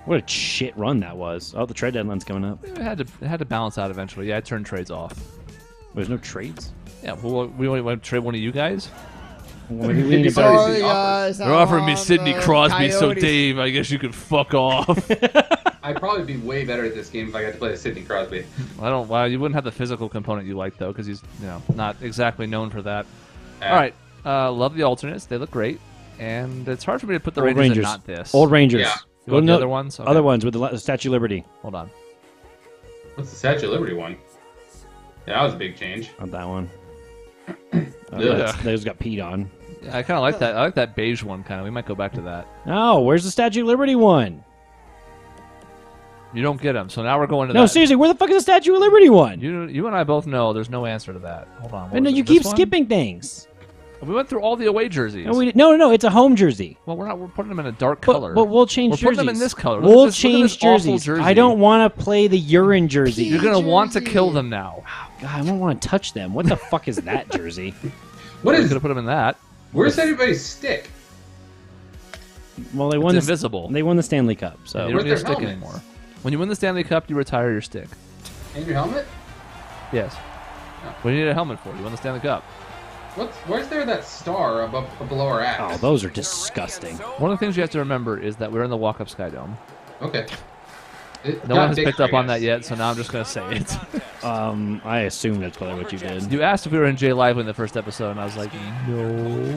What a shit run that was. Oh, the trade deadline's coming up. It had to balance out eventually. Yeah, I turned trades off. There's no trades? Yeah, well, we want to trade one of you guys? Well, maybe we need to Sorry, guys. They're offering me Sidney Crosby, so Coyotes. Dave, I guess you could fuck off. I'd probably be way better at this game if I got to play as Sidney Crosby. Well, you wouldn't have the physical component you like, though, because he's, not exactly known for that. All right. Love the alternates. They look great. And it's hard for me to put the Rangers in not this. Old Rangers. Yeah. You want the other ones? Okay. Other ones with the Statue of Liberty. Hold on. What's the Statue of Liberty one? Yeah, that was a big change. Not that one. Yeah. Those got peed on. Yeah, I kind of like that. I like that beige one, kind of. We might go back to that. No, where's the Statue of Liberty one? You don't get them, so now we're going to No, that. seriously, where the fuck is the Statue of Liberty one? You and I both know there's no answer to that. Hold on. No, you keep skipping things. We went through all the away jerseys. No, it's a home jersey. Well, we're putting them in a dark color. But we'll change jerseys. We're putting them in this color. We'll Look at change this awful jerseys. jersey. I don't want to play the urine jersey. You're going to want to kill them now. Oh, God, I don't want to touch them. What the fuck is that jersey? What We're is? going to put them in that. Where's everybody's stick? Well, they won It's invisible. They won the Stanley Cup, so You don't Where's need a their stick helmets? anymore. When you win the Stanley Cup, you retire your stick. And your helmet? Yes. What do you need a helmet for? You won the Stanley Cup. Where's there that star above below our axe? Oh, those are disgusting. One of the things you have to remember is that we're in the walk-up Sky Dome. Okay. No one has picked up on that yet, so now I'm just going to say it. I assume that's probably what you did. You asked if we were in J Live in the first episode, and I was like, no.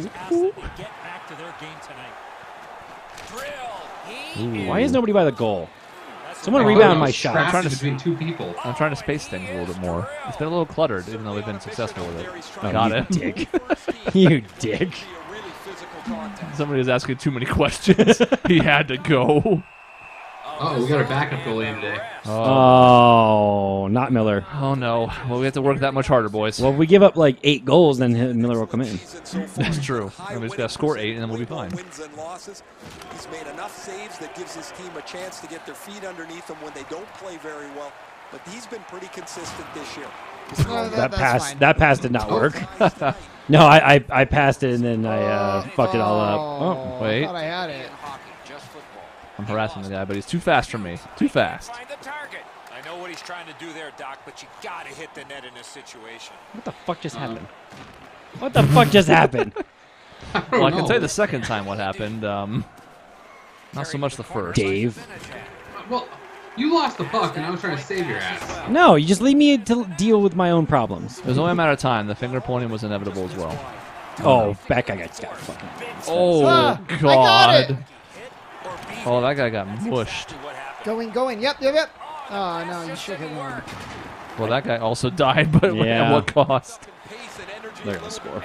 Why is nobody by the goal? Someone Oh, rebound no, my shot. trapped trying to- between two people. I'm trying to space things a little bit more. It's been a little cluttered, even though we've been successful with it. Oh, Got you it. dick. You dick. Somebody was asking too many questions. He had to go. Oh, we got our backup goalie in today. Oh, not Miller. Oh, no. Well, we have to work that much harder, boys. Well, if we give up like 8 goals, then Miller will come in. That's true. And we just got to score 8, and then we'll be fine. Wins and losses. He's made enough saves that gives his team a chance to get their feet underneath them when they don't play very well. But he's been pretty consistent this year. That pass did not work. No, I passed it and then I fucked it all up. Oh, wait. I thought I had it. I'm harassing the guy, but he's too fast for me. Too fast. Find the target. I know what he's trying to do there, Doc, but you gotta hit the net in this situation. what the fuck just happened? What the fuck just happened? Well, I can tell you the second time what happened. Not so much the first. Dave. Well, you lost the puck, and I was trying to save your ass. No, you just leave me to deal with my own problems. It was only a matter of time. The finger pointing was inevitable as well. Oh, that guy got fucking. Oh, I got God. it. Oh, that guy got mushed. Going. Yep. Oh, no, you should have won. Well, that guy also died, but Yeah. at what cost? They're gonna score.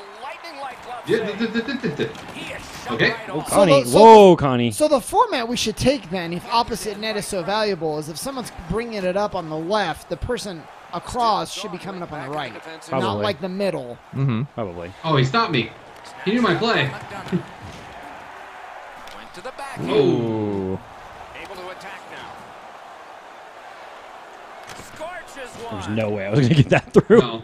Okay. Connie, So whoa, Connie. So the format we should take then, if opposite net is so valuable, is if someone's bringing it up on the left, the person across should be coming up on the right, not Probably. like the middle. Mm-hmm. Probably. Oh, he stopped me. He knew my play. Went to the back. Ooh. Able to attack now. Scorches one. There's no way I was gonna get that through. No.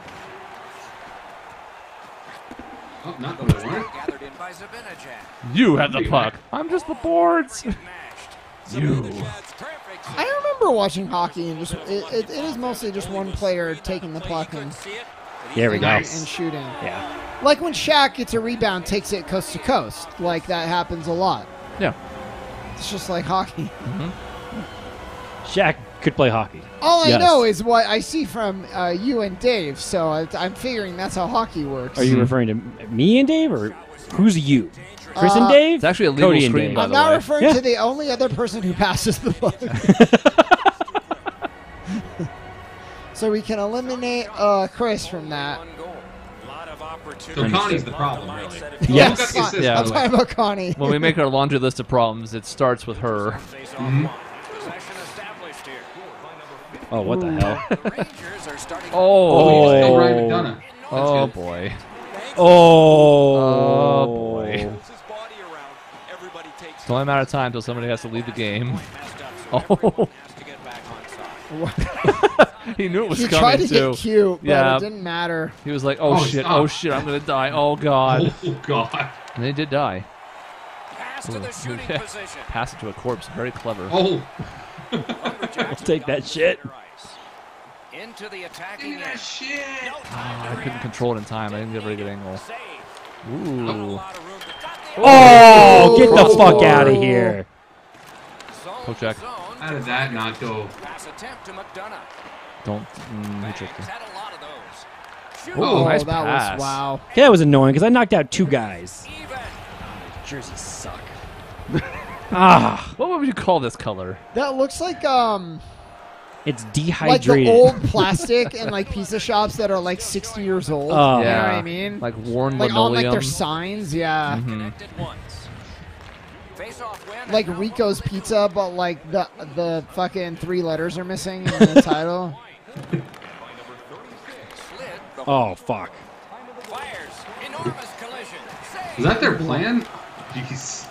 Oh, not the way I wanted. Gathered in by Zabinajad. You have the puck. I'm just the boards. You. I remember watching hockey and just it is mostly just one player taking the puck and There we go. Nice. shooting. Yeah. Like when Shaq gets a rebound, takes it coast to coast. Like that happens a lot. Yeah. It's just like hockey. Shaq could play hockey. All I Yes. know is what I see from you and Dave, so I'm figuring that's how hockey works. Are you referring to me and Dave, or who's you? Chris and Dave? It's actually a legal Cody and screen, Dave. by I'm the not way. referring Yeah. to the only other person who passes the puck. So we can eliminate Chris from that. So Connie's the problem, really. Yes. Who got the assist, Yeah. by I'm the way? talking about Connie. When we make our laundry list of problems, it starts with her. Oh, what the hell? Oh. He's still Ryan McDonough. That's Oh, good. boy. Oh. Oh, boy. Pulls his body around. Everybody takes It's only a matter of time until somebody has to leave the game. Oh. He knew it was He coming, tried to too. get cute, but Yeah. it didn't matter. He was like, oh, Oh, shit, stop. oh, shit, I'm going to die. Oh, God. Oh, God. And they did die. pass to the shooting position. Pass it to a corpse. Very clever. Oh, I'll take that shit. Into the attacking that end. shit. I couldn't control it in time. I didn't get a very good angle. Ooh. Oh, get the fuck out of here. Poke check. How did that not go? Pass attempt to McDonough. Don't. He tricked me. Had a lot of those. Oh, nice that pass. was wow. Yeah, that was annoying because I knocked out 2 guys. Jerseys suck. What would you call this color? That looks like It's like dehydrated. the old plastic and like pizza shops that are like 60 years old. Oh. You know Yeah. what I mean? Like worn Like on like linoleum. their signs, yeah. Connected once. Face-off win. Like Rico's Pizza, but like the fucking 3 letters are missing in the title. Slid. Oh, fuck. Fires. Enormous collision. Save. Was that their plan? Jeez.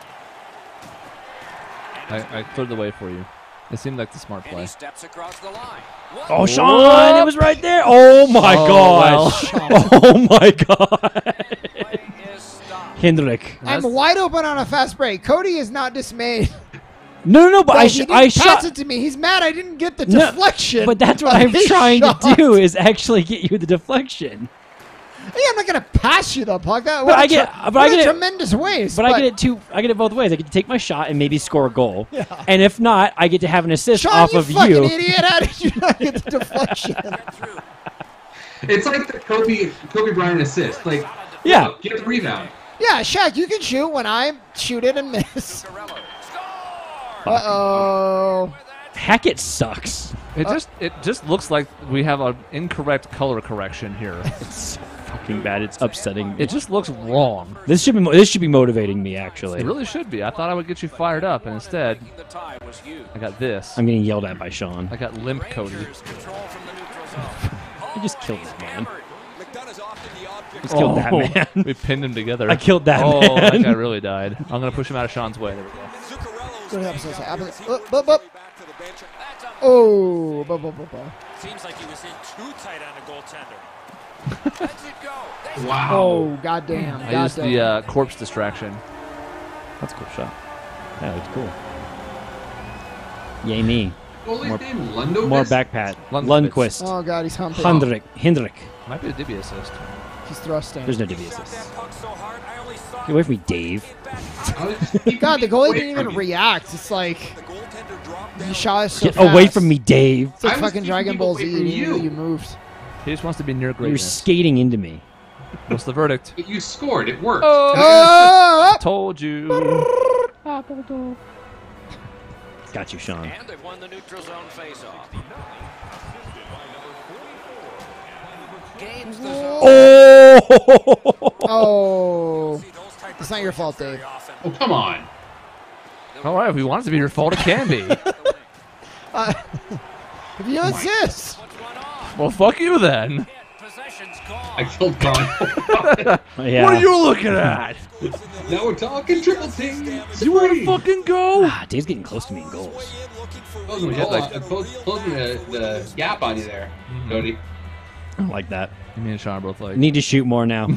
I cleared the way for you. It seemed like the smart And play. he steps across the line. Oh, Sean, it was right there. Oh, my Oh, God. Oh, my God. Play is stopped. Hendrick. I'm wide open on a fast break. Cody is not dismayed. No, but He didn't pass shot. it to me. He's mad I didn't get the No, deflection. But that's what of I'm his trying shot. to do is actually get you the deflection. Hey, I'm not gonna pass you the puck. That But I get it. tremendous waste. But I get it both ways. I get to take my shot and maybe score a goal. Yeah. And if not, I get to have an assist Sean, off you of fucking you. idiot! How did you not get the deflection? It's like the Kobe Bryant assist. Like, Yeah. look, get the rebound. Yeah, Shaq, you can shoot when I shoot it and miss. Uh-oh. Hackett sucks. It just looks like we have an incorrect color correction here. It's so fucking bad. It's upsetting me. It just looks wrong. This should be motivating me actually. It really should be. I thought I would get you fired up, and instead, The tie was huge. I got this. I'm getting yelled at by Sean. I got limp Cody. Rangers control from the neutral zone. I just killed that man. McDonough's often the object. Just killed that man. We pinned him together. I killed that oh, man. that guy really died. I'm gonna push him out of Sean's way. There we go. Good episode. Oh, Seems like he was in too tight on the goaltender. Lets it go. Wow. oh, goddamn. I used the corpse distraction. That's a cool shot. Yeah, it's cool. Yay me. Goalie's name Lundovis? More back pat. Lundqvist. Lundqvist. Oh, God, he's humping. Hendrick. Might be a Dibby assist. He's thrusting. There's no divvy assist. That puck so hard, I only saw Get away from me, Dave. I was just keeping God, the me goalie away didn't even from you. react. It's like The goaltender dropped you down. shot us so Get fast. away from me, Dave. It's like I was fucking keeping Dragon people Ball away Z. from You knew you. you moved. He just wants to be near You're greatness. skating into me. What's the verdict? But you scored. It worked. Oh! Told you. Got you, Sean. And they've won the neutral zone face-off. Gains the zone. Oh! Oh. See, those type of It's not your fault, very Dave. often. Oh, come on. All right, if we want it to be your fault, it can be. If you insist. Puts one off. Well, fuck you then. Possession's gone. I killed Con. Yeah. What are you looking at? Now we're talking triple team. You want to fucking go? Ah, Dave's getting close to me in goals. Closing the gap on you there, Cody. I don't like that. Me and Sean are both like. Need to shoot more now.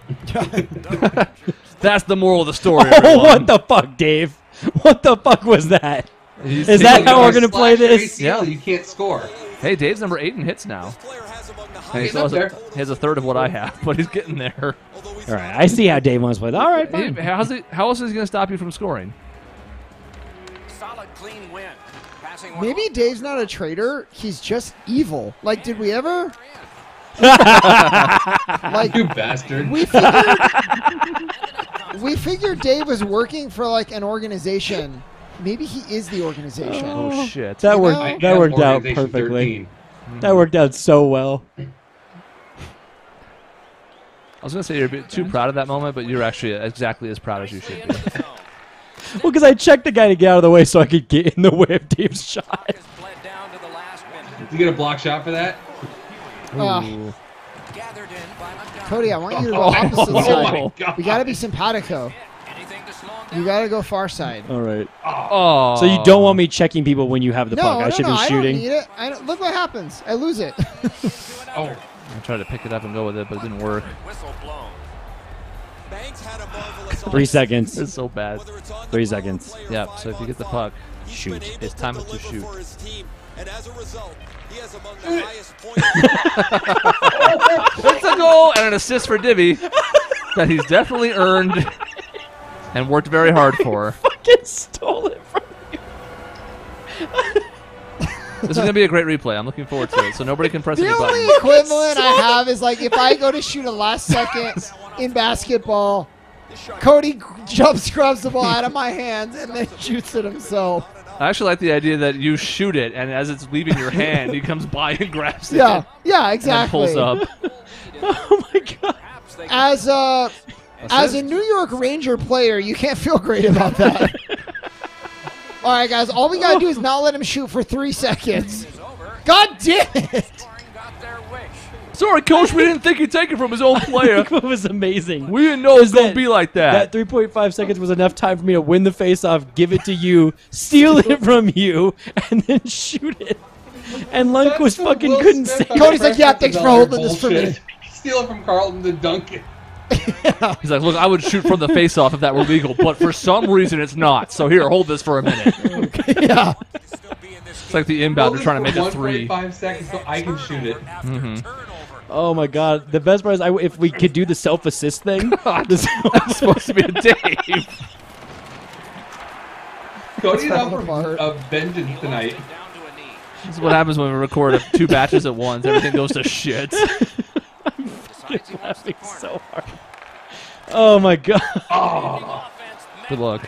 That's the moral of the story. Oh, everyone. what the fuck, Dave? What the fuck was that? He's Is that taking- how we're gonna play Slash your this? ACL, Yeah. You can't score. Hey, Dave's number 8 in hits now. And he He's still up has there. he has a third of what I have, but he's getting there. All right, I see how Dave wants to play. All right, fine. How else is he going to stop you from scoring? Solid, clean win. Passing one Maybe off. Dave's not a traitor. He's just evil. Like, did we ever? Like, You bastard. we figured Dave was working for like an organization. Maybe he is the organization. Oh, shit. That You worked. know? I That am worked out Organization perfectly. 13. That worked out so well. I was going to say you're a bit too proud of that moment, but you're actually exactly as proud as you should be. Well, because I checked the guy to get out of the way so I could get in the way of Dave's shot. Has bled down to the last minute. Did you get a block shot for that? Ooh. Gathered in by McDonough. Cody, I want you to go opposite Oh side. my god. We gotta be simpatico. Anything to slow him down. You gotta go far side. All right. Oh. So you don't want me checking people when you have the No, puck? I no, should no, be I don't shooting. need it. Look what happens. I lose it. Oh, I tried to pick it up and go with it, but it didn't work. Whistle blown. Banks had a marvelous 3 seconds. It's so bad. 3 seconds. Yeah, so if you get the puck, Shoot. it's time to shoot. And as a result, he has among the highest points. It's a goal and an assist for Divvy that he's definitely earned and worked very hard for. Fucking stole it from you. This is going to be a great replay. I'm looking forward to it. So nobody can press The any only buttons. equivalent I have is like if I go to shoot a last second in basketball, Cody jump scrubs the ball out of my hands and then shoots it himself. I actually like the idea that you shoot it, and as it's leaving your hand, he comes by and grabs it. Yeah, yeah, And exactly. pulls up. Oh my god. As a New York Ranger player, you can't feel great about that. All right, guys, all we got to do is not let him shoot for 3 seconds. God damn it. Sorry, Coach, we didn't think he'd take it from his own player. It was amazing. We didn't know it was going to be like that. That 3.5 seconds was enough time for me to win the face-off, give it to you, steal it from you, and then shoot it. And Lundqvist fucking couldn't save it. Cody's like, yeah, thanks for holding this for me. Steal it from Carlton to dunk it. He's like, look, I would shoot from the face-off if that were legal, but for some reason it's not. So here, hold this for a minute. Yeah. It's like the inbound are trying to make a 3. 1.5 seconds so I can shoot it. Oh my god. The best part is if we could do the self-assist thing. That's supposed to be a Dave. Cody's out falling for apart. vengeance tonight. This is what happens when we record 2 batches at once. Everything goes to shit. Laughing so hard. Oh my god. Oh. Good luck.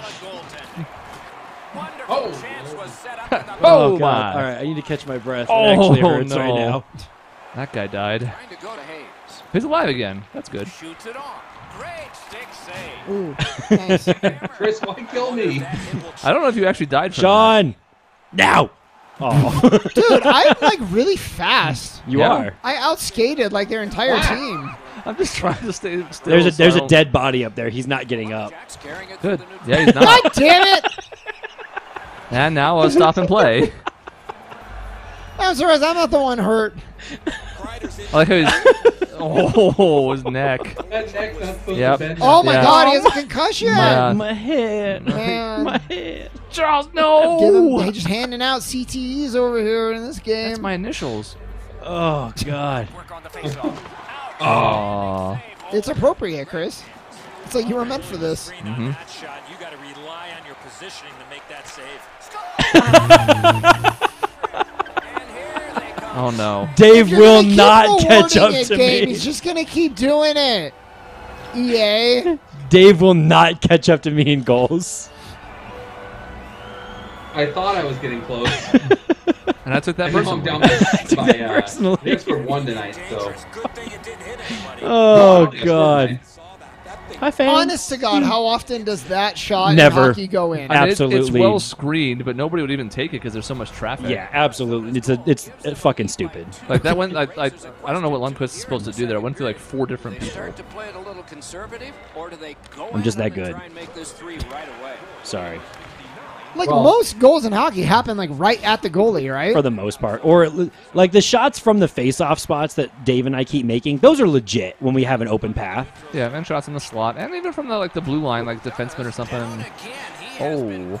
Oh. Oh god. my. All right, I need to catch my breath. Oh, It actually hurts no. right now. That guy died. He's alive again. That's good. Shoots it off. Great stick save. Ooh, nice. Chris, why kill me? I don't know if you actually died from Sean! Now! Oh. Dude, I'm like really fast. You Yeah. are. I outskated like their entire team. that. I'm just trying to stay still. There's a so I don't- dead body up there. He's not getting up. Good. Yeah, he's God not. damn it! And now I'll stop and play. I'm surprised I'm not the one hurt. I like how he's... Oh, his neck. That neck's not supposed Yep. to bend. Oh my Yeah. god, he has a concussion. Yeah. My head. Man. My head. Charles, Give no! him, they just handing out CTEs over here in this game. That's my initials. Oh god. Work on the face-off. Aww. It's appropriate, Chris. It's like you were meant for this. Mm-hmm. That shot, you got to rely on your positioning to make that save. And here they come. Oh, no. Dave If you're will gonna keep not catch up awarding to it, Gabe, me. He's just gonna keep doing it. EA. Dave will not catch up to me in goals. I thought I was getting close. And I took that I think I'm personally. down by personally. I think I scored 1 tonight, so. Good thing it didn't hit anybody. Oh I think I scored god. tonight. Hi fans. Honest to God, how often does that shot Never. in hockey go in? I mean, Absolutely. it's well screened, but nobody would even take it because there's so much traffic. Yeah, absolutely. It's fucking stupid. Like that went. I don't know what Lundqvist is supposed to do there. I went through like 4 different people. Start to play it a little conservative, or do they go I'm just at that it and good. try and make this 3 right away? Sorry. Like Well- most goals in hockey happen like right at the goalie, right? For the most part. Or like the shots from the face-off spots that Dave and I keep making, those are legit when we have an open path. Yeah, and shots in the slot, and even from the blue line, like defenseman or something. Oh,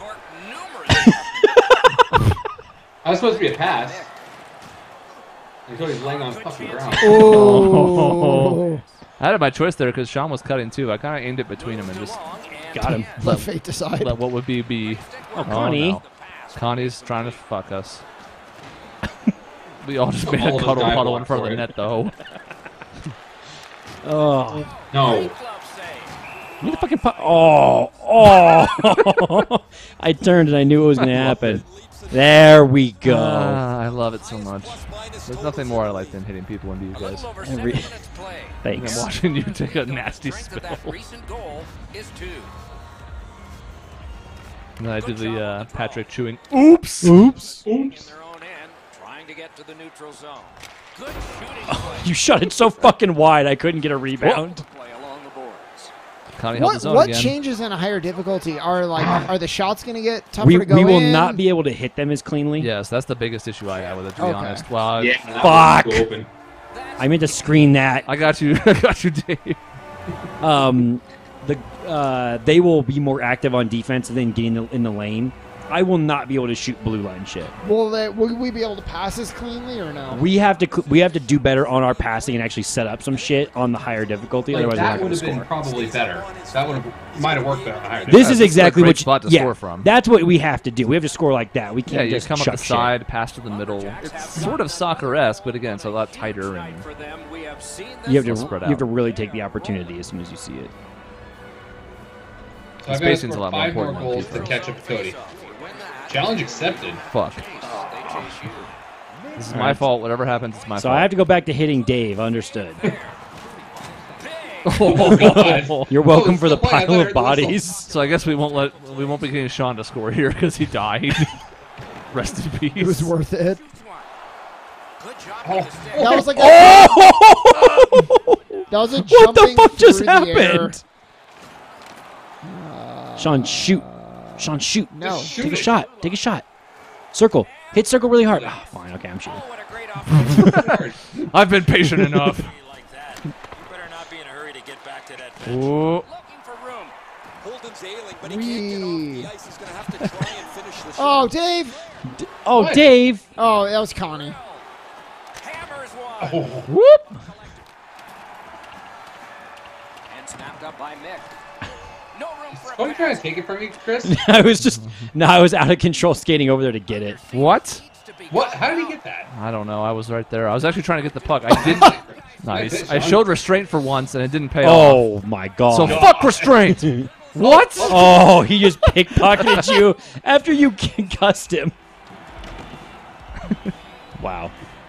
I was supposed to be a pass. Until he's laying on fucking ground. Oh. I had my choice there because Shaun was cutting too. I kind of aimed it between him and just Got him. Let fate decide. let what would be. Oh, Connie. no. Connie's trying to fuck us. We all just made All a of us cuddle dive puddle in walk front of for the it. net, though. Oh. No. You need to fucking oh. I turned and I knew it was going to happen. There we go. I love it so much. There's nothing more I like than hitting people into you guys. Every- And Thanks. watching you take a nasty Strength of spill. that recent goal is 2. And then I did the Patrick chewing. Oops. In their own end, trying to get to the neutral zone. Good shooting play. You shot it so fucking wide I couldn't get a rebound. Play along the boards. Connie held What his own what again. changes in a higher difficulty are the shots going to get tougher We to go will in? not be able to hit them as cleanly. Yes, that's the biggest issue I have with it, to be Okay. honest. Well, Yeah. that Fuck. was open. I meant to screen that. I got you. I got you, Dave. The they will be more active on defense and then getting in the lane. I will not be able to shoot blue line shit. Will we be able to pass this cleanly or no? We have to do better on our passing and actually set up some shit on the higher difficulty. Like, Otherwise, that we're would not have going to been score. probably better. That might have worked better on higher. This is exactly a great what spot to yeah, score from. That's what we have to do. We have to score like that. We Yeah, can't you just come up chuck the shit. side, pass to the middle. It's sort of soccer-esque, but again, it's a lot tighter. And You have spread to out. really take the opportunity as soon as you see it. So I've got to spacing's a score lot more 5 more important on goals to defense. catch up to Cody. Challenge accepted. Fuck. This is my fault. Whatever happens, it's my So fault. I have to go back to hitting Dave. Understood. Oh God! You're welcome for the still playing. I pile thought of I heard the whistle. bodies. So I guess we won't be getting Shaun to score here because he died. Rest in peace. It was worth it. Good job. Oh. That was like a, that was a What jumping the fuck just through the air. happened? Sean, shoot. Sean, shoot. No. Just shoot Take a it. shot. Take a shot. Circle. Hit circle really hard. Ah, fine. Okay, I'm shooting. Oh, what a great opportunity. I've been patient enough. Like that. You better not be in a hurry to get back to that bench. Ooh. Looking for room. Holden's ailing, but he can't get off the ice. He's going to have to try and finish the Oh, shot. Dave. Oh, What? Dave. Oh, that was Connie. Hammers one. Oh. Whoop. And snapped up by Mick. No room for Are a you trying to take it from me, Chris? I was out of control skating over there to get it. What? What? How did he get that? I don't know. I was right there. I was actually trying to get the puck. I didn't. Nice. I showed restraint for once, and it didn't pay off. Oh my god. So fuck restraint. What? Oh, he just pickpocketed you after you concussed him. Wow.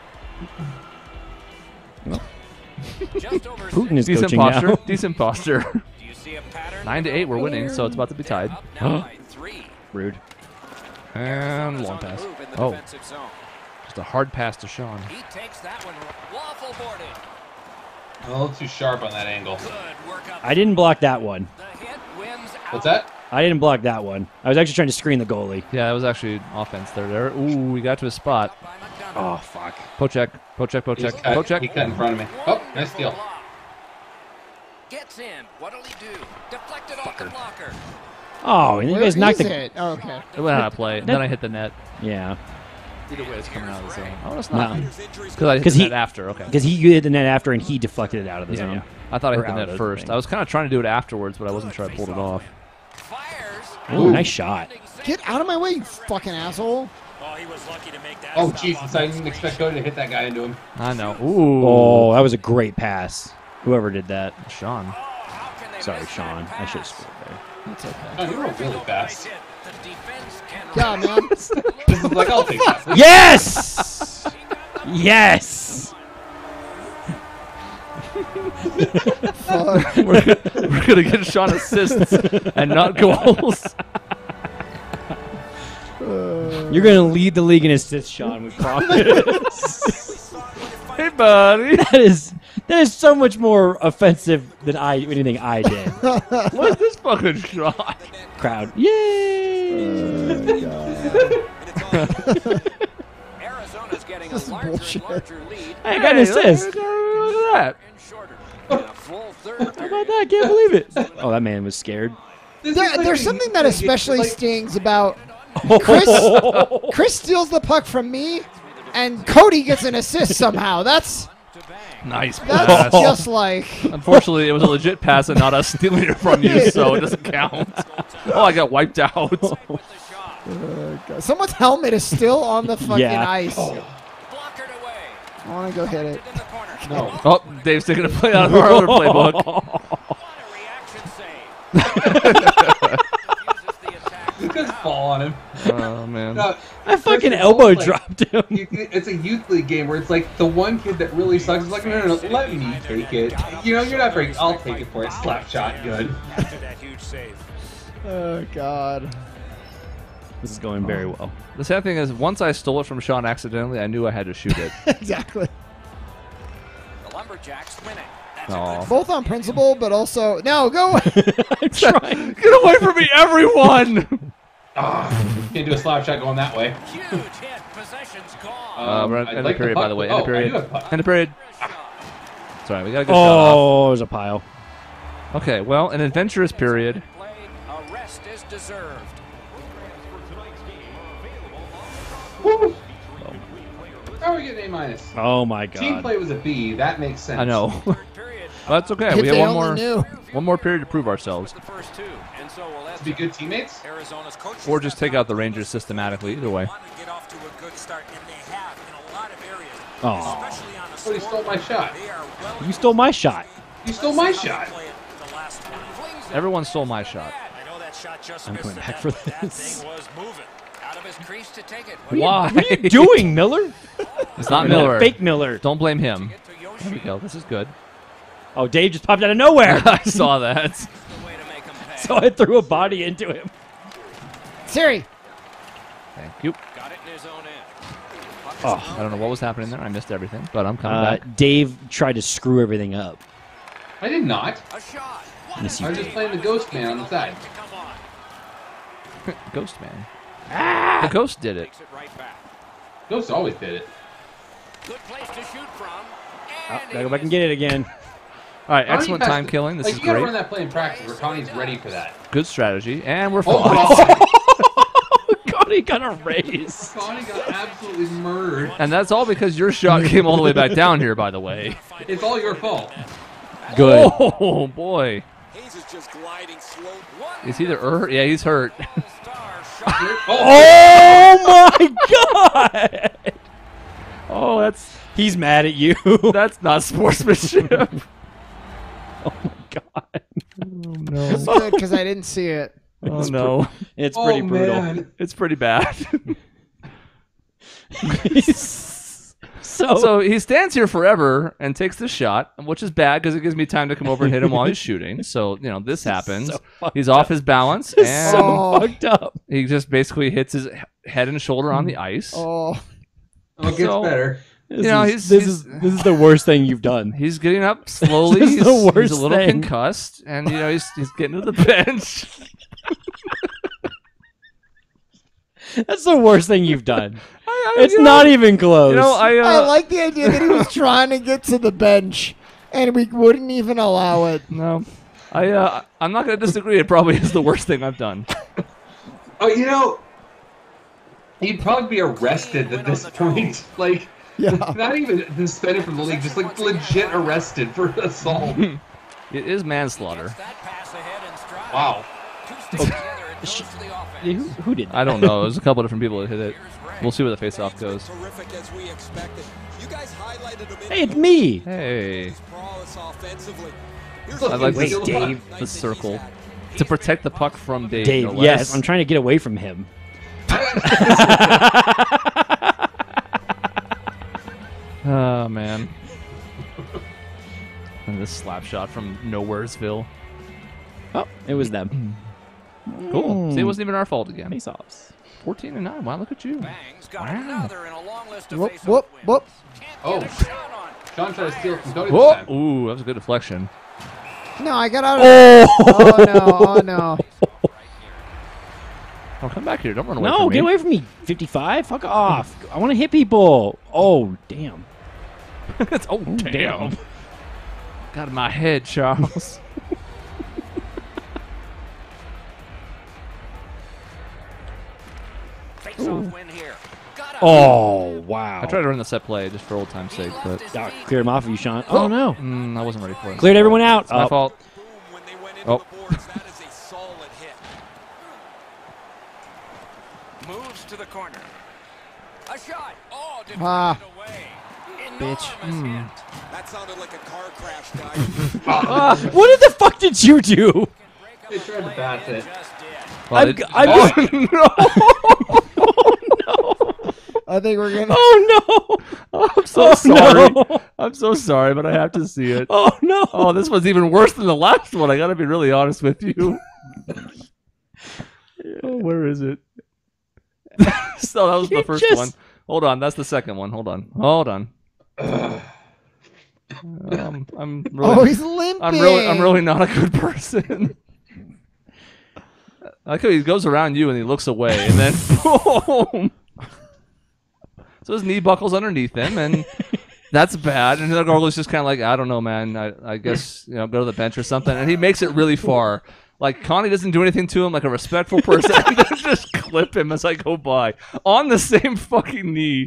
just over Putin is Decent coaching posture. now. Decent posture. Do you see a pattern? 9-8. We're winning, so it's about to be tied. Up now by 3. Rude. And On long the pass. move in the Oh, defensive zone. just a hard pass to Shaun. He takes that one. Waffle boarded. A little too sharp on that angle. Good work up. I didn't block that one. The hit wins out. What's that? I didn't block that one. I was actually trying to screen the goalie. Yeah, that was actually offense there. Ooh, we got to his spot. By Montgomery. Oh fuck. Pocheck. Pocheck. He Pocheck. cut, Pocheck. he cut in front of me. Oh, nice steal. Gets in. What'll he do? Deflected off the blocker. Oh, and you Where guys knocked is the. it? Oh, okay. It went out of play. Then I hit the net. Yeah. Either way, it's coming out of the zone. Oh, it's No. not. His injuries Because I hit 'Cause the he- net after. Okay. Because he hit the net after and he deflected it out of the Yeah, zone. yeah. I thought I Or hit the out net of the first. thing. I was kind of trying to do it afterwards, but I wasn't sure I pulled it off. Fires. Ooh, nice shot. Get out of my way, you fucking asshole. Oh, he was lucky to make that. Oh, stop Jesus. off I the didn't expect Cody to hit that guy into him. I know. Ooh. Oh, that was a great pass. Whoever did that. Shaun. How can they Sorry, miss Sean. that I should have pass? scored there. That's okay. Oh, you were really fast. The defense can Yeah, man. This is like, I'll take that. Yes! Yes! Fuck. We're gonna get Shaun assists and not goals. You're going to lead the league in assists, Sean, we promise. Hey, buddy. That is so much more offensive than anything I did. What's this fucking shot? Crowd. Yay! Arizona's getting This is a larger bullshit. and larger lead. I got an assist. Look at that. And shorter. In a full third How period. about that? I can't believe it. Oh, that man was scared. There's something that especially stings about Chris steals the puck from me, and Cody gets an assist somehow. That's Nice that's pass. just like Unfortunately, it was a legit pass and not us stealing it from you, so it doesn't count. Oh, I got wiped out. someone's helmet is still on the fucking Yeah. ice. blockered away. I want to go hit it. In the corner. No. Oh, Dave's taking a play out of our other playbook. What a reaction save. Refuses the attack. Just fall on him. Oh, man. No, I fucking Chris, elbow like, dropped him. It's a youth league game where it's like the one kid that really sucks is like, no, let me take it. You know, you're not very. I'll take it for it. Slap shot, good. After that huge save. Oh God. This is going very well. The sad thing is, once I stole it from Shaun accidentally, I knew I had to shoot it. Exactly. The Lumberjacks winning. That's a Aw. good Both on principle, but also no. Go. I'm trying. Get away from me, everyone! Can't do a slap shot going that way. Huge hit. Possession's gone. We're at I'd end like of the period, by puck, the way. but- End of oh, I do period. have puck. End of period. Sorry, we got a good shot off. Oh, there's a pile. Okay, well, an adventurous period. A rest is deserved. Woo. How are we getting A-? Oh my Team god. play was a B. That makes sense. I know. Third period. That's okay. If We have they one only knew. more period to prove ourselves. The first two, and so will To be good teammates? Arizona's coach Or just take out the Rangers systematically, either way. want to get off to a good start, and they have in a lot of areas. Oh. Especially on a Oh, he stole my shot. They are well You stole my shot. You stole my shot. play it the last 20. Everyone stole my shot. I know that shot just I'm missed coming the back net, for but that this. thing was moving. out of his crease to take it. Why? What are you doing, Miller? It's not Miller. Fake Miller. Don't blame him. Get to There we Yoshi. go. This is good. Oh, Dave just popped out of nowhere. I saw that. The way to make him pay. So I threw a body into him. Siri. Thank you. Got it in his own end. Oh. I don't know what was happening there. I missed everything, but I'm coming back. Dave tried to screw everything up. I did not. A shot. Yes, I you was just playing the Ghost Man on the side. Come on. Ghost Man. The ghost did it. Takes it right back. Ghost always did it. Good place to shoot from. Oh, And gotta go back and get it again. All right, Connie excellent passed time it. killing. This Like, is you gotta great. run that play in practice where Connie's ready for that. Good strategy, and we're Oh, fine. wow. God, he got a raise. Connie got absolutely murdered. And that's all because your shot came all the way back down here, by the way. It's all your fault. Good. Oh, boy. Hayes is just gliding slow. Is he hurt? Yeah, he's hurt. star shot. Oh my God! Oh, He's mad at you. that's not sportsmanship. Oh my God. It's good because I didn't see it. Oh, no. It's Oh, pretty brutal. man. It's pretty bad. So So he stands here forever and takes the shot, which is bad because it gives me time to come over and hit him while he's shooting. So, this happens. so fucked He's off his balance, it's and so Oh. fucked up. he just basically hits his head and shoulder on the ice. Oh, Oh, it gets So- better. This is the worst thing you've done. He's getting up slowly. This is He's, the he's worst a little thing. concussed, and he's getting to the bench. That's the worst thing you've done. I- It's not even close. I like the idea that he was trying to get to the bench, and we wouldn't even allow it. No, I'm not going to disagree. It probably is the worst thing I've done. Oh, he'd probably be arrested at this point. Like, Yeah. not even suspended from the league, just like legit arrested for assault. It is manslaughter. That pass ahead and stride. Wow. Two sticks together and goes to the offense. Who did that? I don't know. There's a couple different people that hit it. We'll see where the face-off goes. Terrific as we expected. You guys highlighted him in Hey, it's me. Hey, his prowess offensively. Here's Look, I like Wait, this, Dave. the circle to protect the puck from Dave. Dave, no less. yes, I'm trying to get away from him. Oh man. And this slap shot from Nowheresville. Oh, it was them. Cool. See, it wasn't even our fault again. Face-offs. 14-9. Wow, look at you. Bangs got Wow. another in a long list of Whoop, face-off whoop, wins. whoop. Can't Oh. get a shot on. Sean tried to steal from Cody this Whoa! time. Ooh, that was a good deflection. No, I got out of it. Oh, no. Oh, no. Oh, come back here. Don't run away No, from me. get away from me. 55? Fuck off. I want to hit people. Oh, damn. Oh, damn. Got in my head, Charles. Face-off win here. Got a Oh, wow. I tried to run the set play just for old time's sake, but Ah, cleared him off of you, Sean. Oh, no. I wasn't ready for it. Cleared everyone out. It's my Oh. fault. Boom when they went into Oh. the boards. That is a solid hit. moves to the corner. A shot. Oh, deflected Ah. away. Bitch. Enormous hit. That sounded like a car crash, guys. What the fuck did you do? They tried to bat it. Just did. Well, I think we're going to. Oh, no. I'm so sorry. No. I'm so sorry, but I have to see it. Oh, no. Oh, this was even worse than the last one. I gotta be really honest with you. Oh, where is it? So that was the You first just- one. Hold on, that's the second one. Hold on. I'm really, Oh, he's limping. I'm really not a good person. I like how he goes around you and he looks away, and then boom. So his knee buckles underneath him, and That's bad. And the Gargle's just kind of like, I don't know, man. I guess, go to the bench or something. And he makes it really far. Like, Connie doesn't do anything to him like a respectful person. And then just clip him as I go by. On the same fucking knee.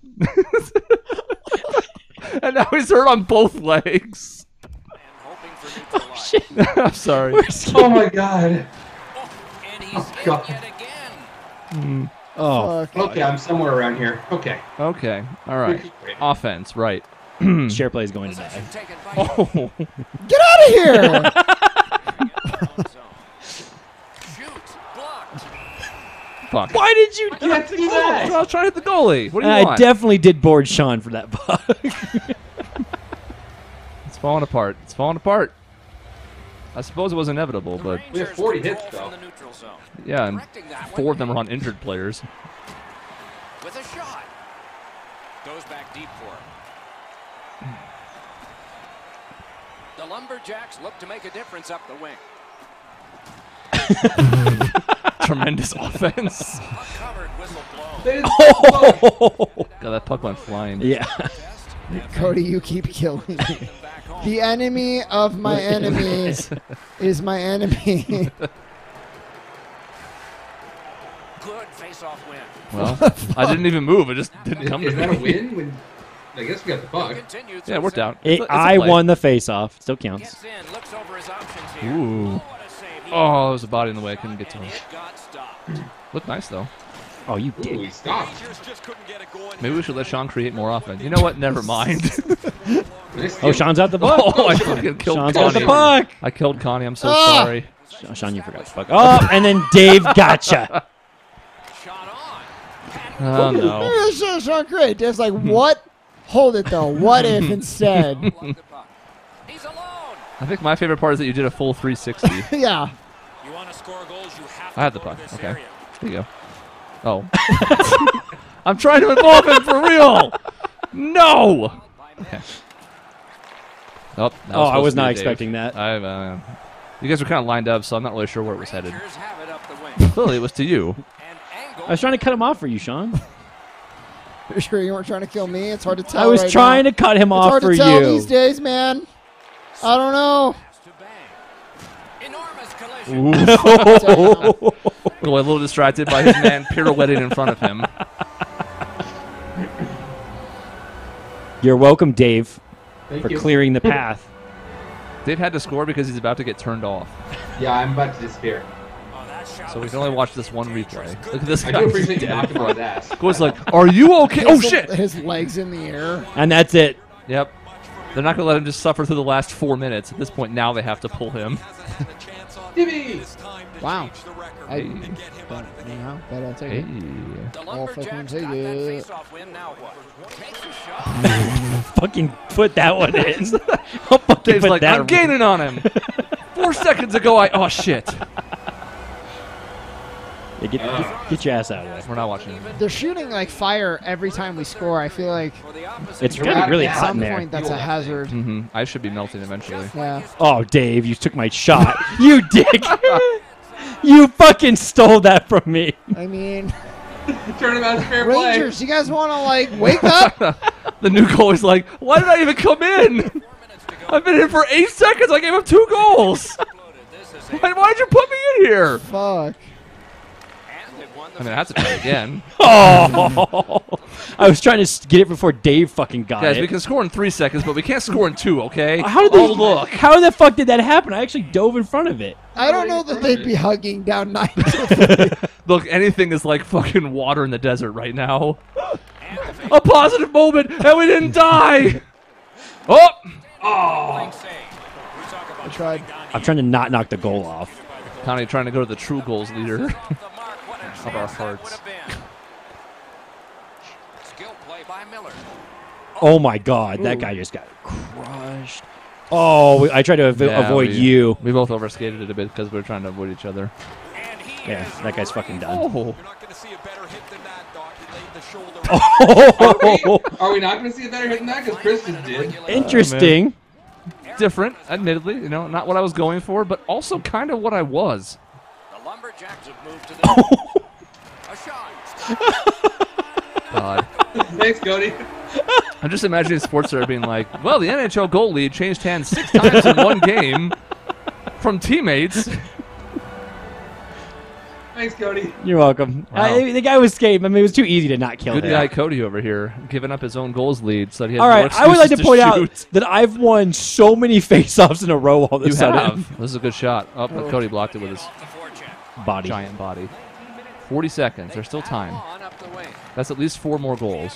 And now he's hurt on both legs. Oh, shit. I'm sorry. Oh my god. And he's Oh, hit God. yet again. Oh, Okay, I'm somewhere around here. Okay. Okay. All right. Offense, right. share play is going to die. Possession taken by Oh. Get out of here! Shoots. Blocked. Fuck. Why did you? You have to do that. I was trying to hit the goalie. What do you I want? definitely did board Shaun for that puck. It's falling apart. It's falling apart. I suppose it was inevitable, but We have 40 hits, though. yeah, and 4 of them are on injured players. With a shot. Goes back deep for it. The Lumberjacks look to make a difference up the wing. Tremendous offense. Uncovered, whistle blown. They didn't- God, that puck went flying. Yeah. Cody, you keep killing me. The enemy of my enemies is my enemy. Good face-off win. Well, I didn't even move. It just didn't come to Is that a me. win? When I guess we got the puck. Continues Yeah, it worked out. It, It's a I play. won the face-off. Still counts. Gets in, looks over his options here. Ooh. What a save. He Oh, there was a body in the way. I couldn't get to and him. it got stopped. Looked nice, though. Oh, you Ooh, did. he stopped. Maybe we should let Shaun create more offense. You know what? Never mind. Nice Oh, steal. Shaun's out the puck. Oh, I fucking killed Shaun's out the Connie. puck. I killed Connie. I'm so Ah! sorry. Shaun, you forgot the puck. Oh, and then Dave gotcha. Shot on. Oh, no. This is so great. Dave's like, what? Hold it, though. What if instead? Blocked the puck. He's alone. I think my favorite part is that you did a full 360. Yeah. You want to score goals, you have to I have the go to puck. this Okay. area. There you go. Oh. I'm trying to involve him for real. No. Okay. Oh, that Oh, I supposed was to be not Dave. expecting that. You guys were kind of lined up, so I'm not really sure where it was headed. Rangers have it up the wing. Clearly, it was to you. And angle. I was trying to cut him off for you, Shaun. You're sure you weren't trying to kill me? It's hard to tell. I was right trying now. to cut him It's off hard for to tell you. these days, man. I don't know. To bang. Enormous collision. A little distracted by his man pirouetting in front of him. You're welcome, Dave, Thank for you. clearing the path. Dave had to score because he's about to get turned off. Yeah, I'm about to disappear. Oh, that shot So we was can only fired. watch this one replay. Look at this I guy. do appreciate you knocking him on his ass. Goes like, are you okay? Oh, shit. His legs in the air. And that's it. Yep. They're not going to let him just suffer through the last 4 minutes. At this point, now they have to pull him. Jimmy! Wow. I, Hey. but I'll take Hey. it. The All fucking Lumberjacks take got that it. face-off win. Now what? Takes a shot. Fucking put that one in. I'll fucking Dave's put like, that I'm gaining on him. 4 seconds ago, oh, shit. Yeah, get your ass out of there. We're not watching it. They're shooting like fire every time we score. I feel like For the opposite. It's You're getting out of really gas. hot at in some there. point that's a hazard. I should be melting eventually. Yeah. Oh, Dave, you took my shot. You dick. You fucking stole that from me. I mean, Turn him out as fair play. Rangers, you guys want to like wake up? The new goalie's like, why did I even come in? I've been in for 8 seconds. I gave him 2 goals. Why'd you put me in here? Fuck. And they've won the I mean, I have to try again. Oh, I was trying to get it before Dave fucking got Guys, it. we can score in 3 seconds, but we can't score in 2, okay? How did they, Oh, look. How the fuck did that happen? I actually dove in front of it. I don't know that they'd be hugging down 9. Look, anything is like fucking water in the desert right now. A positive moment, and we didn't die. Oh! I tried. I'm trying to not knock the goal off. Connie trying to go to the true goals leader. of our hearts. Skill play by Miller. Oh my god, that guy just got crushed. Oh, I tried to avoid you. We both overskated it a bit because we were trying to avoid each other. Yeah, that guy's fucking done. Oh. You're not going to see a better hit than that, Doc. He laid the shoulder. Are we not going to see a better hit than that? Because Chris just did. Interesting. Different, admittedly. You know, not what I was going for, but also kind of what I was. The Lumberjacks have moved to the a shot. God. Thanks, Cody. I'm just imagining SportsCenter being like, well, the NHL goal lead changed hands 6 times in one game from teammates. Thanks, Cody. You're welcome. Wow. The guy was skating. I mean, it was too easy to not kill Good him. guy Cody over here, giving up his own goals lead so that he has All more right, I would like to excuses point out shoot. that I've won so many face-offs in a row all of a You sudden. have. This is a good shot. Oh, but Cody blocked it with his Body. giant body. 40 seconds. There's still time. That's at least 4 more goals.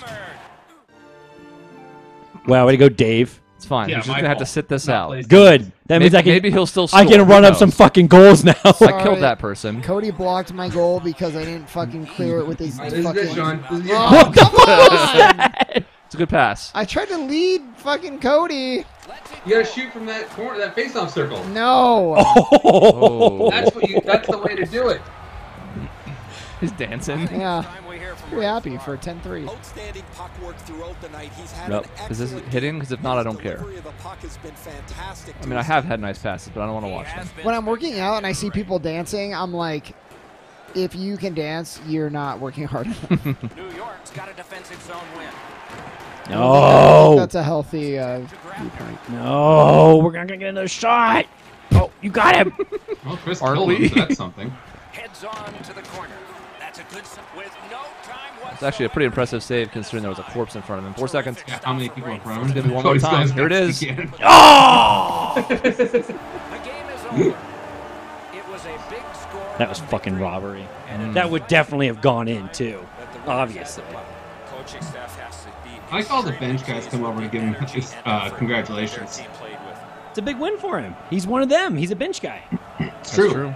Wow, way to go, Dave. It's fine. Yeah, He's just my going to have to fault. sit this Not out. placed. Good. That means Maybe he'll still score. I can run Who up some knows? fucking goals now. I Sorry. killed that person. Cody blocked my goal because I didn't fucking clear it with his This is fucking. good, Sean. This is your Oh, come on! It's a good pass. I tried to lead fucking Cody. You gotta shoot from that corner, that face-off circle. No. Oh. That's the way to do it. He's dancing. Yeah. Pretty happy for 10-3. Outstanding puck work throughout the night. He's had Yep. an Is this excellent hitting? game. Because if not, I don't His care. delivery of the puck has been fantastic I mean, I have had nice passes, but I don't want to watch them. When I'm working out and I see people dancing, I'm like, if you can dance, you're not working hard enough. New York's got a defensive zone win. No. That's a healthy viewpoint. No. We're not going to get another shot. Oh, you got him. Well, Chris Aren't killed we? him, so that's something. Heads on to the corner. That's a good with no time whatsoever. It's actually a pretty impressive save considering there was a corpse in front of him. 4 seconds. Yeah, how many people in front of him? It's gonna be one more Cody's time. going Here it best is. he can. Oh! The game is over. It was a big score. That was fucking robbery. That would definitely have gone in, too. Obviously. Coaching staff has to be I saw the bench guys come over to give him congratulations. team played with. It's a big win for him. He's one of them. He's a bench guy. It's That's true. true.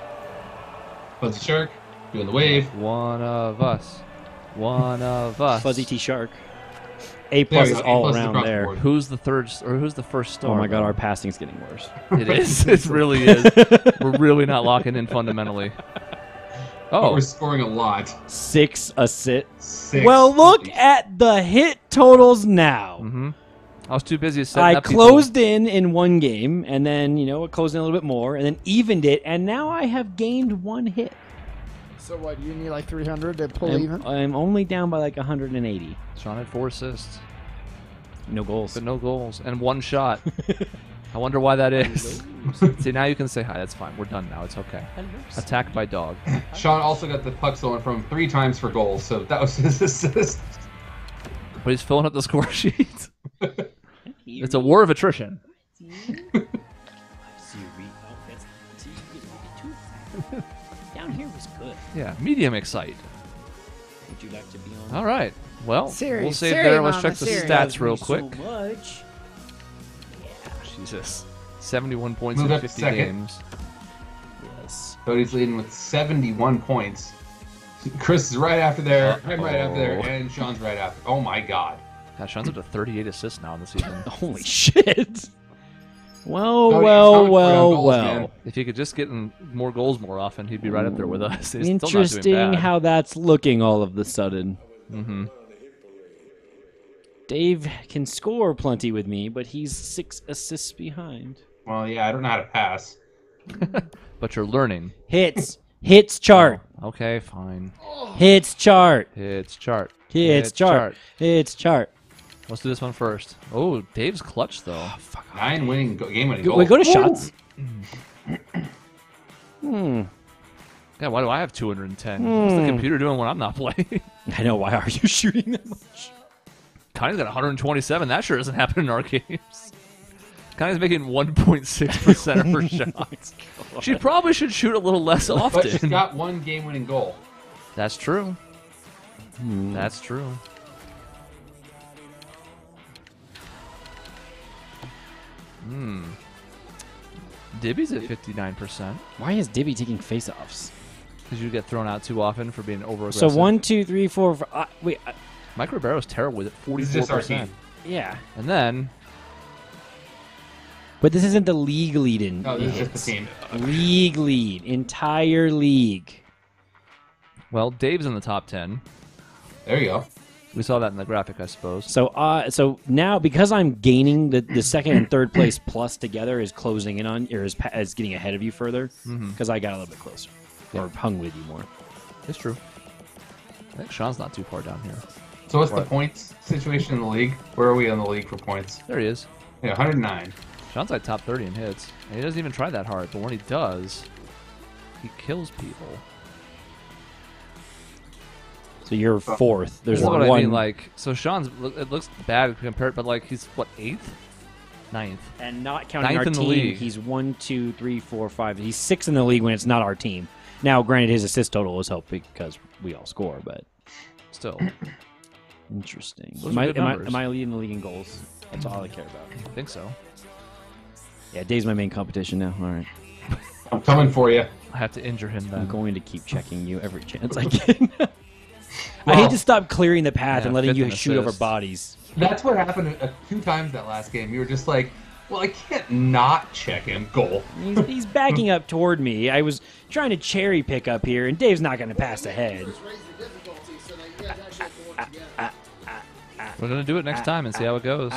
Fuzzy Shark, doing the wave. One of us. One of us. Fuzzy T Shark. A plus There is we go. A all plus is around across the there. board. Who's the third or who's the first star? Oh my god, our passing's getting worse. It is. It really is. We're really not locking in fundamentally. But Oh, we're scoring a lot. 6 assists. 6. Well, look at the hit totals now. mm-hmm. I was too busy setting I up closed in one game, and then, it closed in a little bit more, and then evened it, and now I have gained 1 hit. So what, you need like 300 to pull even? I'm only down by like 180. People. Sean had 4 assists, No goals. but no goals and 1 shot. I wonder why that is. See, now you can say hi. That's fine. We're done now. It's okay. Attacked by dog. Sean also got the puck stolen from 3 times for goals, so that was his assist. But he's filling up the score sheet. It's a war of attrition. Down here was good. Yeah, medium excite. Would you like to be on? All right. Well, Siri, we'll save Siri, there. Let's Mama, check the Siri. stats real quick. So much. Jesus. 71 points Move in up 50 second. games. Yes. Cody's leading with 71 points. Chris is right after there, I'm right after there, and Sean's right after. Oh my god. God, Sean's up to 38 assists now in the season. Holy shit. Well, Cody, well, how much were well, on goals, well. man? If he could just get in more goals more often, he'd be right up there with us. He's still not doing Interesting bad. how that's looking all of the sudden. Mm-hmm. Dave can score plenty with me, but he's 6 assists behind. Well, yeah, I don't know how to pass. But you're learning. Hits. Hits chart. Okay, fine. Hits chart. Hits chart. Hits chart. Hits chart. Let's do this one first. Oh, Dave's clutch, though. 9 game-winning Go, goals. wait, go to shots. God, why do I have 210? What's the computer doing when I'm not playing? I know. Why are you shooting that much? Connie's got 127. That sure doesn't happen in our games. Connie's making 1.6% of her shots. She probably should shoot a little less But she's often. got 1 game-winning goal. That's true. That's true. Dibby's at 59% Why is Dibby taking face-offs? because you get thrown out too often for being over So aggressive. 1, 2, 3, 4. Wait. Mike Ribeiro's terrible with it, This is just our 44%. team. Yeah. And then But this isn't the league lead in. No, this is hits. just the team. League lead. Entire league. well, Dave's in the top 10. There you go. We saw that in the graphic, I suppose. So now because I'm gaining the second and third place plus together is closing in on or is getting ahead of you further because I got a little bit closer or hung with you more. It's true. I think Sean's not too far down here. So what's the points situation in the league? Where are we in the league for points? There he is. Yeah, 109. Sean's like top 30 in hits. And he doesn't even try that hard, but when he does, he kills people. So you're fourth. There's This is one. what I mean. Like, so Sean's, it looks bad compared, but like he's what, 8th? 9th. And not counting Ninth our in the team, league. he's 1, 2, 3, 4, 5. He's 6th in the league when it's not our team. Now, granted, his assist total is helped because we all score, but Still. interesting. Those are good numbers. Am I leading the league in goals? That's all I care about. I think so. Yeah, Dave's my main competition now. All right. I'm coming for you. I have to injure him I'm then. going to keep checking you every chance I can. I hate to stop clearing the path Yeah, and letting fifth you and shoot over assist. bodies. That's what happened 2 times that last game. You were just like, well, I can't not check him. Goal. He's backing up toward me. I was trying to cherry pick up here, and Dave's not going to pass ahead. We're going to do it next time and see how it goes.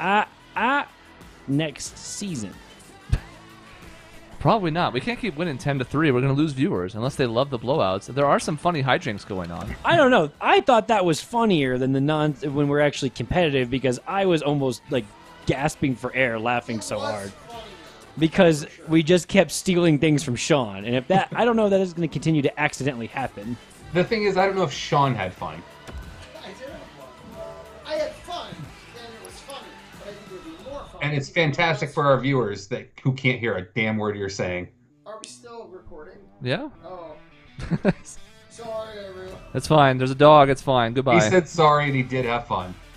Next season. Probably not. We can't keep winning 10-3. We're going to lose viewers unless they love the blowouts. There are some funny hijinks going on. I don't know. I thought that was funnier than the when we're actually competitive because I was almost like gasping for air laughing so hard. Because we just kept stealing things from Sean. And if that, I don't know if that is going to continue to accidentally happen. The thing is, I don't know if Sean had fun. I did have fun. I had fun, and it was funny. But I think it would be more fun. And it's fantastic for our viewers who can't hear a damn word you're saying. Are we still recording? Yeah? Oh. Sorry, everyone. That's fine. There's a dog. It's fine. Goodbye. He said sorry and he did have fun.